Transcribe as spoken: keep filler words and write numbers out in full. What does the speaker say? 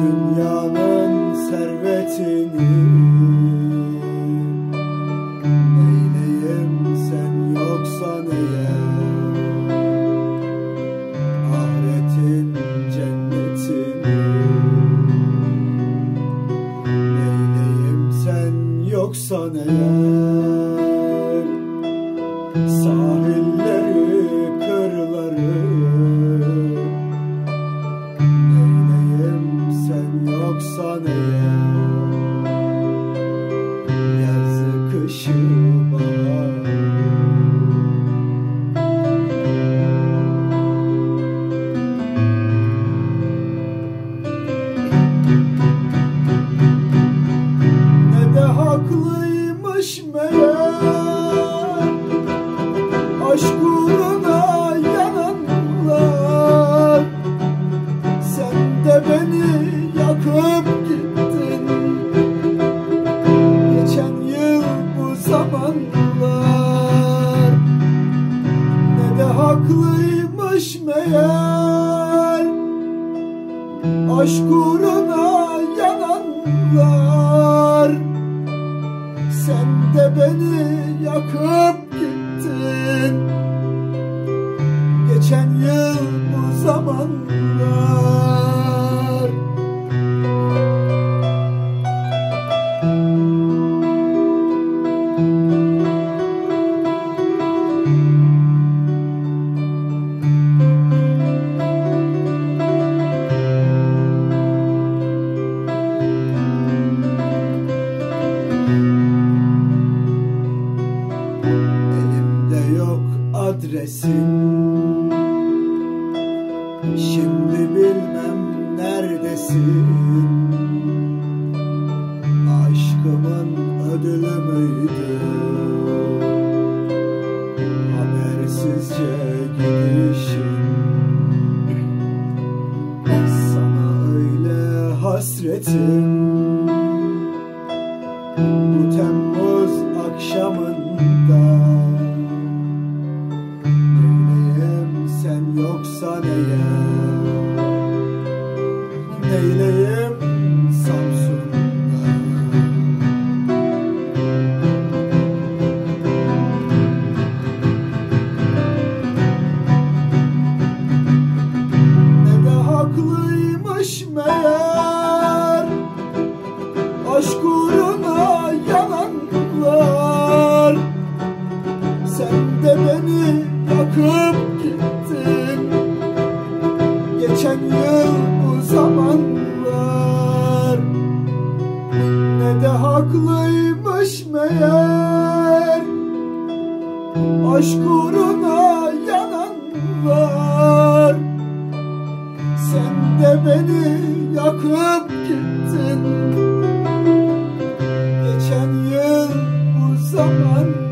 Dünyanın servetini neyleyim sen yoksan eğer, ahiretin cennetini neyleyim sen yoksan eğer, sahilleri kırları yoksan eğer, yazı kışı bahar. Ne de haklıymış meğer aşk uğruna yananlar, sen de beni yakıp gittin geçen yıl bu zamanlar. Ne de haklıymış meğer aşk uğruna yananlar, sen de beni yakıp gittin geçen yıl bu zamanlar. Adresin şimdi bilmem neredesin, aşkımın ödülü müydü habersizce gidişin, sana öyle hasretim bu Temmuz akşamında. Sen yoksan eğer, neyleyim Samsun'da. Ne de haklıymış meğer aşk uğruna yananlar, sen de beni yakıp geçen yıl bu zamanlar. Ne de haklıymış meğer aşk uğruna yananlar, sen de beni yakıp gittin geçen yıl bu zaman.